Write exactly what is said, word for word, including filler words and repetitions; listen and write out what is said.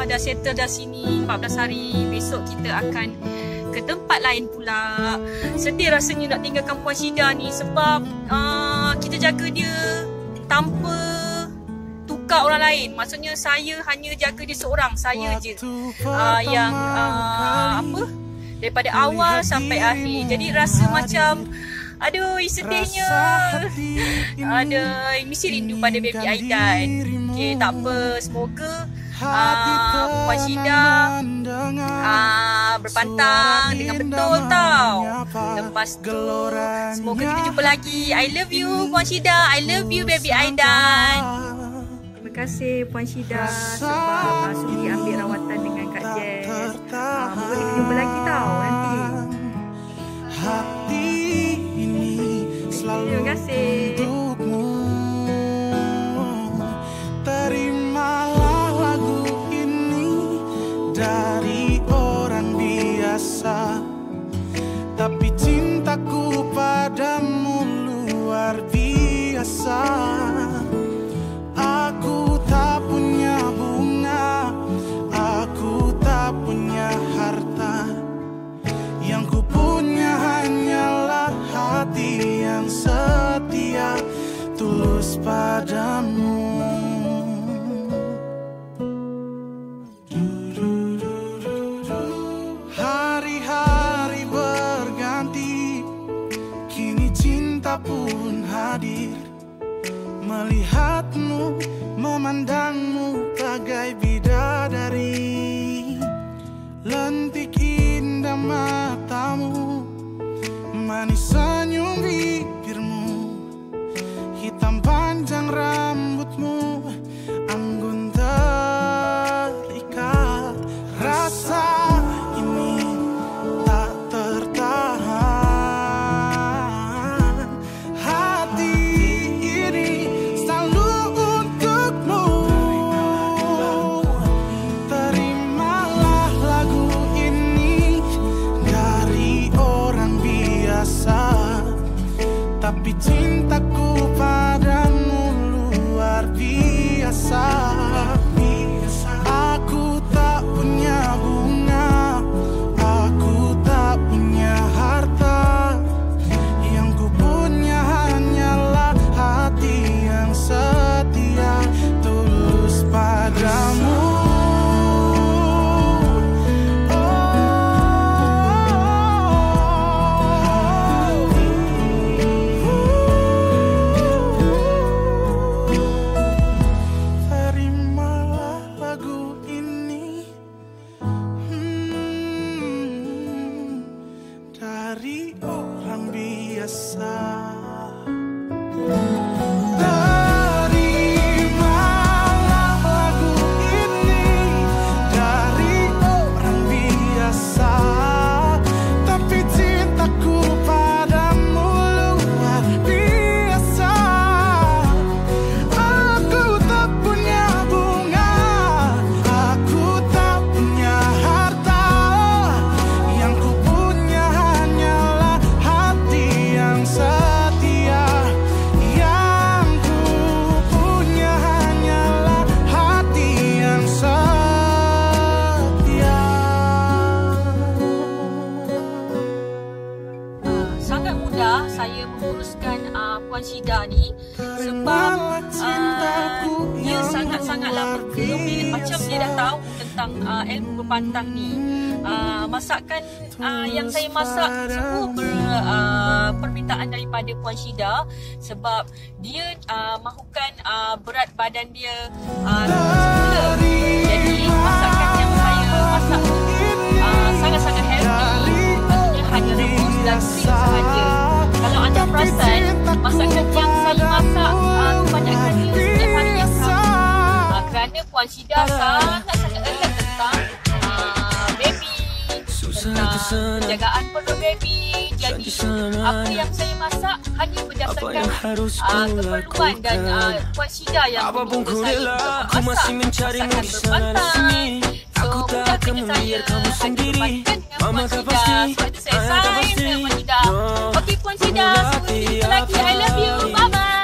dah settle dah sini empat belas hari. Besok kita akan ke tempat lain pula. Sedih rasanya nak tinggalkan Puan Syida ni sebab uh, kita jaga dia tanpa tukar orang lain. Maksudnya saya hanya jaga dia seorang, saya je uh, yang uh, apa daripada awal sampai akhir. Jadi rasa macam aduh sedihnya. Ada mesti rindu pada baby Aidan. Okey, tak apa, semoga uh, Puan Syida uh, berpantang dengan betul tau. Lepas tu semoga kita jumpa lagi. I love you Puan Syida, I love you baby Aidan. Terima kasih Puan Syida sebab uh, sudi ambil rawatan dengan Kak Jess. Uh, Moga kita jumpa lagi tau nanti. Terima kasih. Terimalah lagu ini dari orang biasa, tapi cintaku padamu luar biasa. Aku tak punya bunga, aku tak punya harta, yang ku punya hanyalah hati yang setia, tulus padamu. Hari-hari berganti, kini cinta pun hadir. Melihatmu, memandangmu bagai bidadari. Lentik indah matamu, manis senyum bibirmu, hitam panjang rambutmu, anggun terikat. Rasa ini tak tertahan, hati ini selalu untukmu. Terimalah lagu ini dari orang biasa, tapi cintaku padamu luar biasa. Aku tak punya bunga, aku tak punya harta, yang ku punya hanyalah hati yang setia, tulus padamu. Dari orang biasa. Terimalah lagu ini dari orang biasa, tapi cintaku padamu luar biasa. Aku tak punya bunga, aku tak punya harta, yang ku punya hanyalah hati yang setia, yang ku punya hanyalah hati yang setia. Uh, sangat mudah saya menguruskan uh, Puan Syida ni sebab uh, dia sangat-sangatlah bergelum macam dia dah tahu tentang uh, ilmu berpantang ni. Uh, masakan uh, yang saya masak semua ber, uh, permintaan daripada Puan Syida sebab dia uh, mahukan uh, berat badan dia uh, semula. Jadi masakan yang saya masak tu uh, sangat-sangat healthy. Maksudnya hanya rebus dan steam sahaja. Kalau anda perasan, masakan yang saya masak uh, kebanyakan dia setiap hari yang sama. Uh, kerana Puan Syida sangat-sangat erat tentang uh, baby, tentang penjagaan perut baby. Jadi apa yang saya masak hanya berdasarkan uh, keperluan dan uh, Puan Syida yang meminta saya untuk masak masakan berpantang. So, mudah saja saya hanya berpantang dengan Puan Syida. Sebab itu saya sign dengan Puan Syida. Okey Puan Syida, sampai jumpa lagi. I love you. Bye bye.